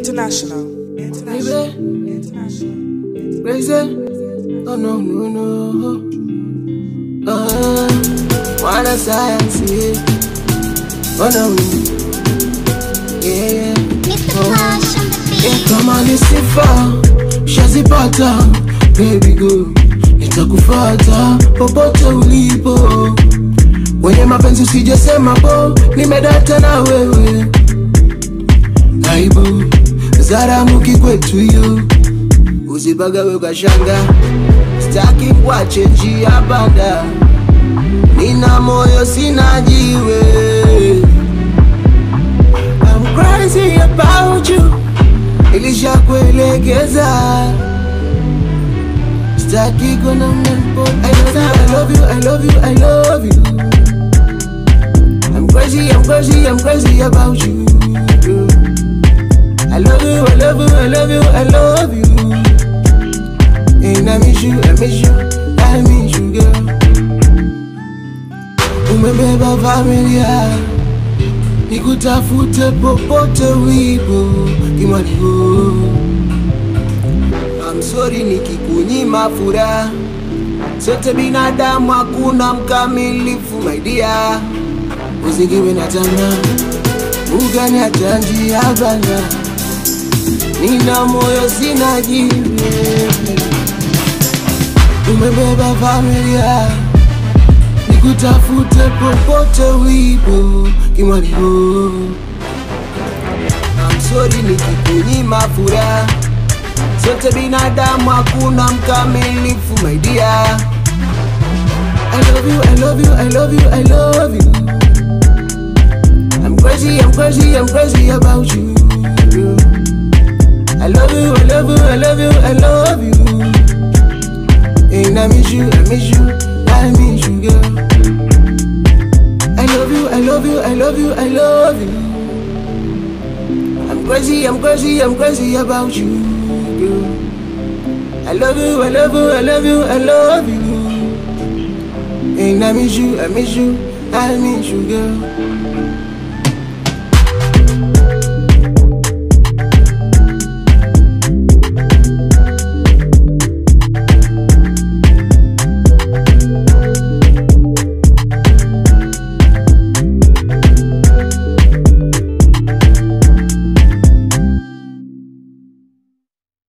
International. Crazy? Oh no, no, no. Wanna science, yeah. Oh no, yeah. Kama ni sifa, shazipata. Baby go, nitakufata popote ulipo. Wenye mapenzi usijasema po, nimedata na wewe. Aibu, zaramuki kwetu yo. Usibagawe ukashanga, staki mwache njia banda. Nina moyo sina jiwe. I'm crazy about you, ilisha kuelegeza. Staki kona mnempo, I love you, I love you, I love you. I'm crazy, I'm crazy, I'm crazy about you. I love you, I love you, I love you, I love you. And I miss you, I miss you, I miss you, girl. Umebeba familia, nikutafute popote ulipo, kimwalimu. I'm sorry nikikunyima furaha, sote binadamu hakuna mkamilifu, my dear. Usikiwe na tamaa, ugani hata njia bana. Nina moyo sina jiwe. Umebeba familia, nikutafute popote ulipo, kimwalimu. I'm sorry nikikunyima furaha, sote binadamu hakuna mkamilifu, my dear. I love you, I love you, I love you, I love you. I'm crazy, I'm crazy, I'm crazy about you. I love you, I love you, I love you, I love you. And I miss you, I miss you, I miss you, girl. I love you, I love you, I love you, I love you. I'm crazy, I'm crazy, I'm crazy about you, girl. I love you, I love you, I love you, I love you. And I miss you, I miss you, I miss you, girl.